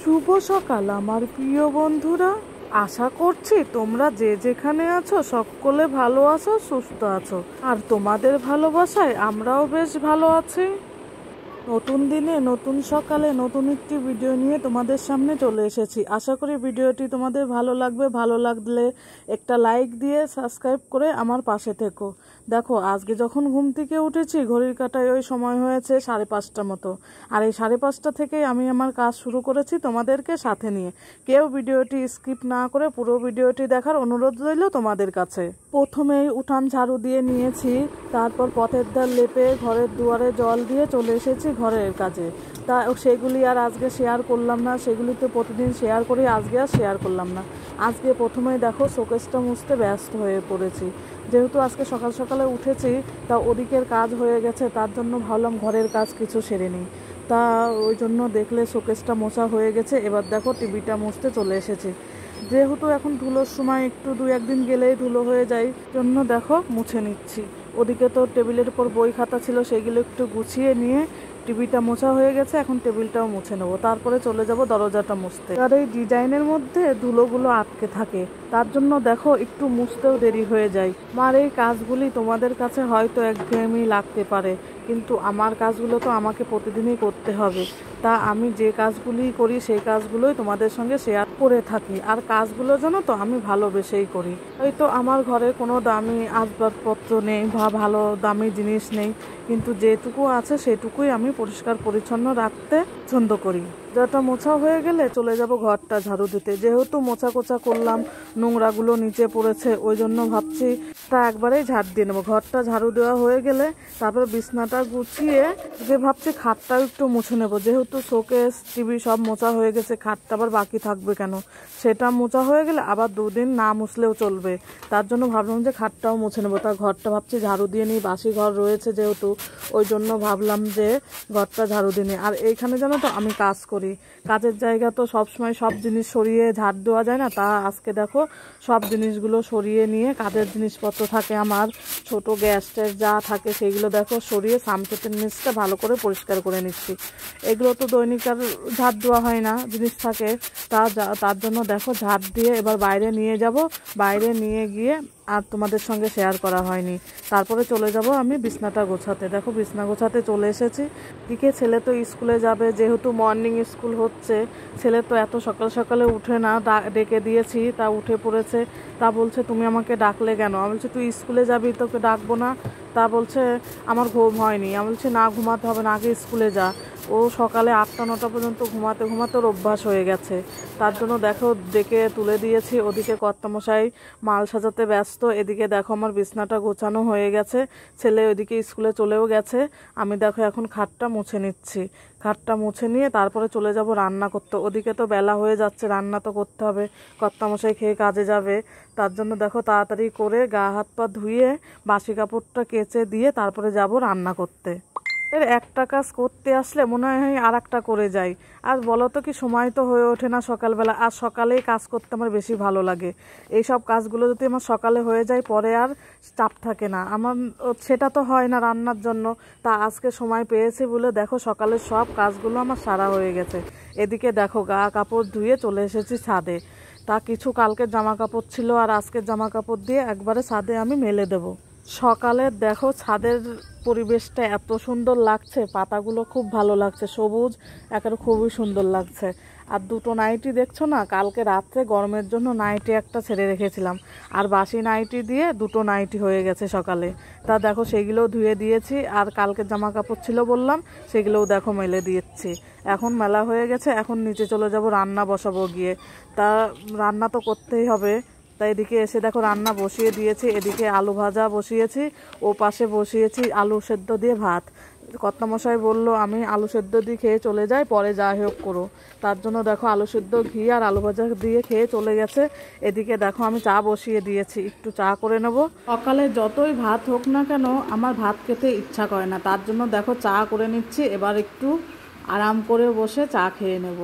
শুভ সকাল আমার প্রিয় বন্ধুরা। আশা করছি তোমরা যে যেখানে আছো সকলে ভালো আছো, সুস্থ আছো। আর তোমাদের ভালোবাসায় আমরাও বেশ ভালো আছি। নতুন দিনে নতুন সকালে নতুন একটি ভিডিও নিয়ে তোমাদের সামনে চলে এসেছি। আশা করি ভিডিওটি তোমাদের ভালো লাগবে। ভালো লাগলে একটা লাইক দিয়ে সাবস্ক্রাইব করে আমার পাশে থেকো। দেখো, আজকে যখন ঘুম থেকে উঠেছি ঘড়ির কাঁটায় ওই সময় হয়েছে 5:30 মতো। আর এই 5:30 থেকেই আমি আমার কাজ শুরু করেছি তোমাদেরকে সাথে নিয়ে। কেউ ভিডিওটি স্কিপ না করে পুরো ভিডিওটি দেখার অনুরোধ রইল তোমাদের কাছে। প্রথমেই উঠান ঝাড়ু দিয়ে নিয়েছি, তারপর পথের ধার লেপে ঘরের দুয়ারে জল দিয়ে চলে এসেছি ঘরের কাজে। তা সেগুলি আর আজকে শেয়ার করলাম না, সেগুলি তো প্রতিদিন শেয়ার করি, আজকে আর শেয়ার করলাম না। আজকে প্রথমেই দেখো শোকেসটা মুছতে ব্যস্ত হয়ে পড়েছি। যেহেতু আজকে সকাল সকালে উঠেছি, তা ওদিকের কাজ হয়ে গেছে, তার জন্য ভাবলাম ঘরের কাজ কিছু সেরে নিই। তা ওই জন্য দেখলে শোকেসটা মোছা হয়ে গেছে। এবার দেখো টিভিটা মুছতে চলে এসেছি। যেহেতু এখন ধুলোর সময় একটু 2-1 দিন গেলেই ধুলো হয়ে যায়, জন্য দেখো মুছে নিচ্ছি। ওদিকে তো টেবিলের উপর বই খাতা ছিল, সেগুলো একটু গুছিয়ে নিয়ে টিভিটা মোছা হয়ে গেছে। এখন টেবিলটাও মুছে নেবো, তারপরে চলে যাব দরজাটা মুছতে। আর এই ডিজাইনের মধ্যে ধুলোগুলো আটকে থাকে, তার জন্য দেখো একটু মুছতেও দেরি হয়ে যায়। আমার এই কাজগুলি তোমাদের কাছে হয়তো একঘেয়েমি লাগতে পারে, কিন্তু আমার কাজগুলো তো আমাকে প্রতিদিনই করতে হবে। তা আমি যে কাজগুলি করি সেই কাজগুলোই তোমাদের সঙ্গে শেয়ার করে থাকি। আর কাজগুলো জানো তো আমি ভালোবেসেই করি। হয়তো আমার ঘরে কোনো দামি আসবাবপত্র নেই বা ভালো দামি জিনিস নেই, কিন্তু যেটুকু আছে সেটুকুই আমি পরিষ্কার পরিচ্ছন্ন রাখতে পছন্দ করি। যেটা মোছা হয়ে গেলে চলে যাব ঘরটা ঝাড়ু দিতে। যেহেতু মোছা কোচা করলাম, নোংরাগুলো নিচে পড়েছে, ওই জন্য ভাবছি তা একবারেই ঝাড় দিয়ে নেবো। ঘরটা ঝাড়ু দেওয়া হয়ে গেলে তারপরে বিছনাটা গুছিয়ে যে ভাবছি খাটটাও একটু মুছে নেব। যেহেতু শোকেস টিভি সব মোছা হয়ে গেছে, খাটটা আবার বাকি থাকবে কেন, সেটা মোছা হয়ে গেলে আবার 2 দিন না মুছলেও চলবে। তার জন্য ভাবলাম যে খাটটাও মুছে নেবো। তার ঘরটা ভাবছি ঝাড়ু দিয়ে নিই, বাসি ঘর রয়েছে যেহেতু, ওই জন্য ভাবলাম যে ঘরটা ঝাড়ু দিয়ে নিই। আর এইখানে জানো তো আমি কাজ করি, কাজের জায়গা তো সবসময় সব জিনিস সরিয়ে ঝাড় দেওয়া যায় না। তা আজকে দেখো সব জিনিসগুলো সরিয়ে নিয়ে, কাজের জিনিসপত্র থাকে আমার, ছোট গ্যাস ট্যাস যা থাকে সেগুলো দেখো সরিয়ে সামচেটের নিচটা ভালো করে পরিষ্কার করে নিচ্ছি। এগুলো তো দৈনিক আর ঝাড় দেওয়া হয় না, জিনিস থাকে। তার জন্য দেখো ঝাড় দিয়ে এবার বাইরে নিয়ে যাব। বাইরে নিয়ে গিয়ে আর তোমাদের সঙ্গে শেয়ার করা হয়নি। তারপরে চলে যাব আমি বিছনাটা গোছাতে। দেখো বিছনা গোছাতে চলে এসেছি। দিকে ছেলে তো স্কুলে যাবে, যেহেতু মর্নিং স্কুল হচ্ছে। ছেলে তো এত সকাল সকালে উঠে না, ডেকে দিয়েছি তা উঠে পড়েছে। তা বলছে তুমি আমাকে ডাকলে কেন? আমি বলছি তুই স্কুলে যাবি, তোকে ডাকবো না? তা বলছে আমার ঘুম হয়নি। আমি বলছি না, ঘুমাতে হবে না, আগে স্কুলে যা। ও সকালে 8টা-9টা পর্যন্ত ঘুমাতে ঘুমাতে ওর অভ্যাস হয়ে গেছে। তার জন্য দেখো ডেকে তুলে দিয়েছি। ওদিকে কর্তামশাই মাল সাজাতে ব্যস্ত, এদিকে দেখো আমার বিছনাটা গোছানো হয়ে গেছে। ছেলে ওইদিকে স্কুলে চলেও গেছে। আমি দেখো এখন খাটটা মুছে নিচ্ছি। খাটটা মুছে নিয়ে তারপরে চলে যাব রান্না করতে। ওদিকে তো বেলা হয়ে যাচ্ছে, রান্না তো করতে হবে, কর্তামশাই খেয়ে কাজে যাবে। তার জন্য দেখো তাড়াতাড়ি করে গা হাত পা ধুয়ে বাসি কাপড়টা কেচে দিয়ে তারপরে যাব রান্না করতে। এর একটা কাজ করতে আসলে মনে হয় আর একটা করে যাই। আর বলো তো কি, সময় তো হয়ে ওঠে না সকালবেলা। আর সকালেই কাজ করতে আমার বেশি ভালো লাগে। এইসব কাজগুলো যদি আমার সকালে হয়ে যায় পরে আর চাপ থাকে না আমার, সেটা তো হয় না রান্নার জন্য। তা আজকে সময় পেয়েছি বলে দেখো সকালের সব কাজগুলো আমার সারা হয়ে গেছে। এদিকে দেখো গা কাপড় ধুয়ে চলে এসেছি ছাদে। তা কিছু কালকের জামা কাপড় ছিল আর আজকের জামা কাপড় দিয়ে একবারে ছাদে আমি মেলে দেবো। সকালে দেখো ছাদের পরিবেশটা এত সুন্দর লাগছে, পাতাগুলো খুব ভালো লাগছে, সবুজ একেবারে খুবই সুন্দর লাগছে। আর 2টো নাইটি দেখছো না, কালকে রাত্রে গরমের জন্য নাইটি একটা ছেড়ে রেখেছিলাম, আর বাসি নাইটি দিয়ে 2টো নাইটি হয়ে গেছে সকালে। তা দেখো সেগুলোও ধুয়ে দিয়েছি। আর কালকে জামা কাপড় ছিল বললাম, সেগুলোও দেখো মেলে দিয়েছি। এখন মেলা হয়ে গেছে, এখন নিচে চলে যাব, রান্না বসাবো গিয়ে। তা রান্না তো করতেই হবে। তাই এদিকে এসে দেখো রান্না বসিয়ে দিয়েছি। এদিকে আলু ভাজা বসিয়েছি, ও পাশে বসিয়েছি আলু সেদ্ধ দিয়ে ভাত। কর্তামশাই বললো আমি আলু সেদ্ধ দিয়ে খেয়ে চলে যাই, পরে যা হোক করো। তার জন্য দেখো আলু সেদ্ধ ঘি আর আলু ভাজা দিয়ে খেয়ে চলে গেছে। এদিকে দেখো আমি চা বসিয়ে দিয়েছি, একটু চা করে নেব। সকালে যতই ভাত হোক না কেন আমার ভাত খেতে ইচ্ছা করে না, তার জন্য দেখো চা করে নিচ্ছি। এবার একটু আরাম করে বসে চা খেয়ে নেব।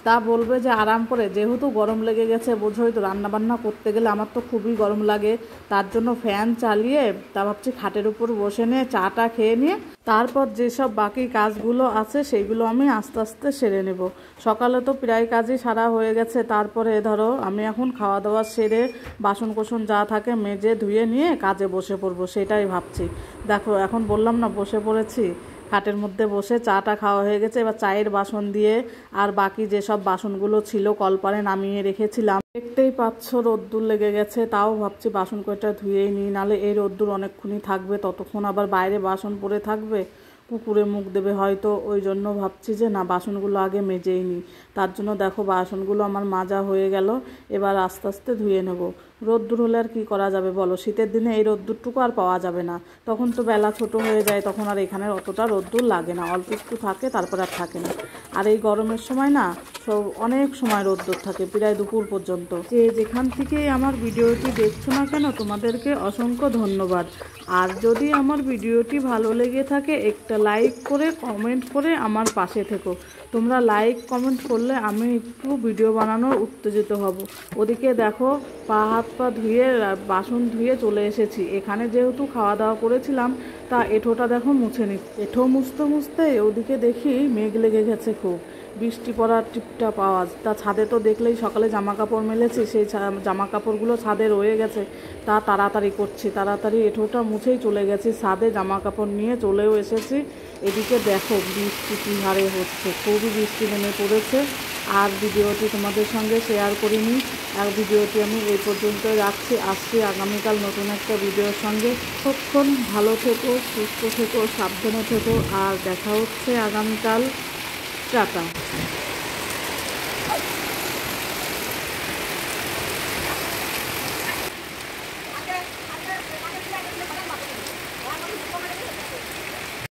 তা বলবে যে আরাম করে, যেহেতু গরম লেগে গেছে, বোঝোই তো রান্নাবান্না করতে গেলে আমার তো খুবই গরম লাগে, তার জন্য ফ্যান চালিয়ে তা ভাবছি খাটের উপর বসে নিয়ে চাটা খেয়ে নিয়ে তারপর যেসব বাকি কাজগুলো আছে সেইগুলো আমি আস্তে আস্তে সেরে নেব। সকালে তো প্রায় কাজই সারা হয়ে গেছে, তারপরে ধরো আমি এখন খাওয়া দাওয়া সেরে বাসন কোসন যা থাকে মেজে ধুয়ে নিয়ে কাজে বসে পড়বো, সেটাই ভাবছি। দেখো এখন বললাম না বসে পড়েছি, খাটের মধ্যে বসে চাটা খাওয়া হয়ে গেছে, এবার চায়ের বাসন দিয়ে আর বাকি যেসব বাসনগুলো ছিল কলপারে নামিয়ে রেখেছিলাম। দেখতেই পাচ্ছ রোদ্দুর লেগে গেছে, তাও ভাবছি বাসন কয়টা ধুয়েই নিই, নালে এই রোদ্দুর অনেকক্ষণই থাকবে, ততক্ষণ আবার বাইরে বাসন পড়ে থাকবে, কুকুরে মুখ দেবে হয়তো, ওই জন্য ভাবছি যে না বাসনগুলো আগে মেজেই নিই। তার জন্য দেখো বাসনগুলো আমার মাজা হয়ে গেল, এবার আস্তে আস্তে ধুয়ে নেব। রোদ্দুর হলে আর কী করা যাবে বলো, শীতের দিনে এই রোদ্দুরটুকু আর পাওয়া যাবে না, তখন তো বেলা ছোট হয়ে যায়, তখন আর এখানে অতটা রোদ্দুর লাগে না, অল্প একটু থাকে তারপর আর থাকে না। আর এই গরমের সময় না সব অনেক সময় রোদ্দুর থাকে, প্রায় দুপুর পর্যন্ত। যে যেখান থেকে আমার ভিডিওটি দেখছো না কেন তোমাদেরকে অসংখ্য ধন্যবাদ। আর যদি আমার ভিডিওটি ভালো লেগে থাকে একটা লাইক করে কমেন্ট করে আমার পাশে থেকো। তোমরা লাইক কমেন্ট করলে আমি একটু ভিডিও বানানোর উত্তেজিত হব। ওদিকে দেখো পা হাত পা ধুয়ে বাসন ধুয়ে চলে এসেছি, এখানে যেহেতু খাওয়া দাওয়া করেছিলাম তা এঁঠোটা দেখো মুছে নিচ্ছি। এঁঠো মুছতে মুছতে ওদিকে দেখি মেঘ লেগে গেছে খুব, বৃষ্টি পড়ার টিপটাপ আওয়াজ। তা ছাদে তো দেখলেই সকালে জামা কাপড় মেলেছি, সেই জামা কাপড়গুলো ছাদে রয়ে গেছে, তা তাড়াতাড়ি করছি, তাড়াতাড়ি এঁঠোটা মুছেই চলে গেছি ছাদে, জামা কাপড় নিয়ে চলেও এসেছি। এদিকে দেখো বৃষ্টি কী হারে হচ্ছে, খুবই বৃষ্টি নেমে পড়েছে। আর ভিডিওটি তোমাদের সঙ্গে শেয়ার করিনি, আর ভিডিওটি আমি এই পর্যন্ত রাখছি, আসছি আগামীকাল নতুন একটা ভিডিওর সঙ্গে। ততক্ষণ ভালো থেকো, সুস্থ থেকো, সাবধানে থেকো, আর দেখা হচ্ছে আগামীকাল। টাটা।